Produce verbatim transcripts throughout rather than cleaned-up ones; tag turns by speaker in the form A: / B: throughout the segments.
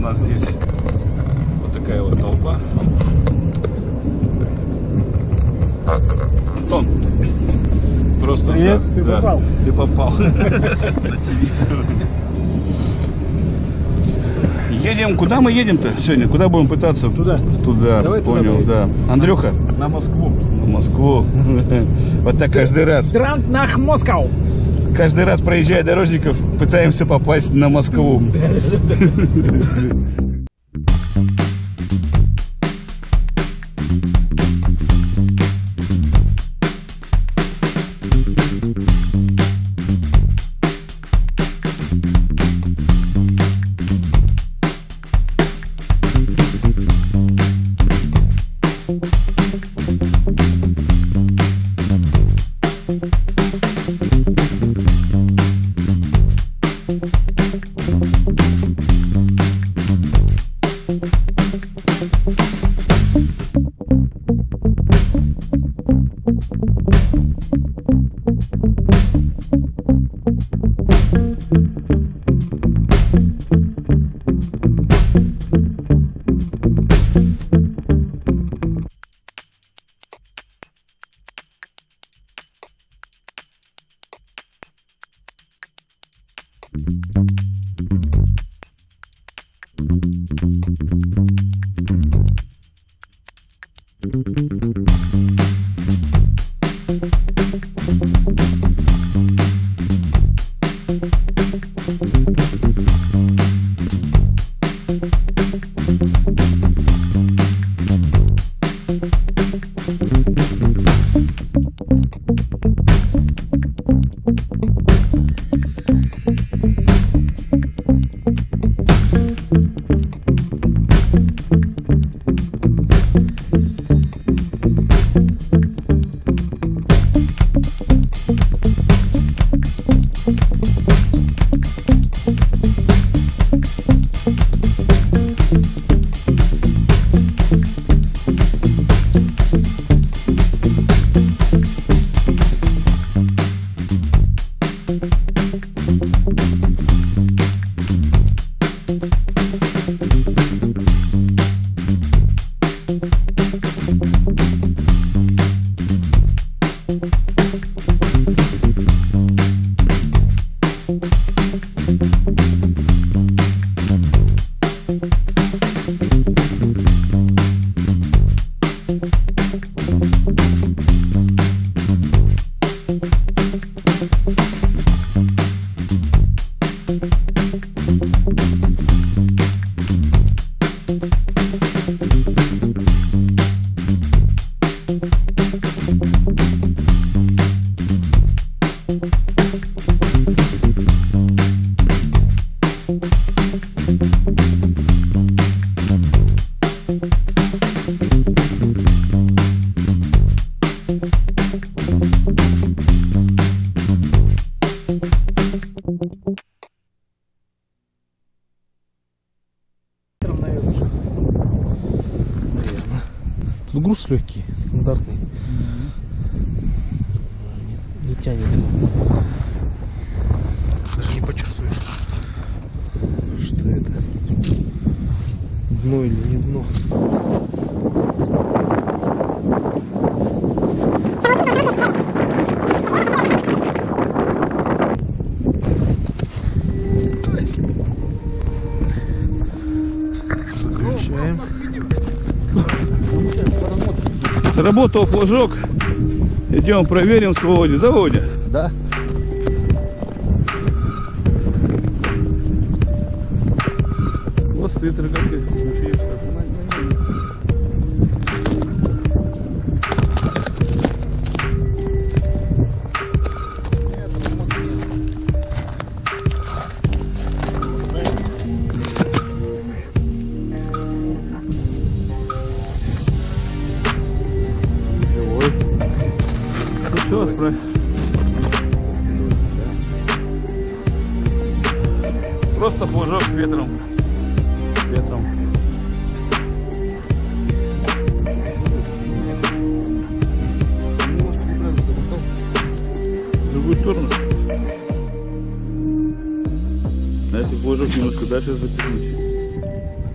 A: нас здесь вот такая вот толпа. Антон, просто
B: привет,
A: да,
B: ты
A: да,
B: попал.
A: Ты попал. Едем, куда мы едем-то сегодня? Куда будем пытаться?
B: Туда.
A: Туда,
B: Давай
A: понял,
B: туда
A: да. Андрюха?
B: На Москву.
A: На Москву. Вот так каждый раз.
B: Транд нах Москву.
A: Каждый раз, проезжая дорожников, пытаемся попасть на Москву.
B: Тут груз легкий, стандартный. Не тянет. Даже не почувствуешь, что это. Дно или не дно. Включаем.
A: Сработал флажок. Идем проверим с Володей. Да, Володя?
B: Да.
A: Вот стоит рогатка. Все, отправь. Просто флажок ветром. Ветром. В другую сторону. А если флажок немножко дальше затянуть?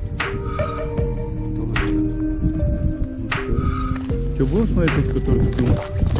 A: Что, будем смотреть тот, который ты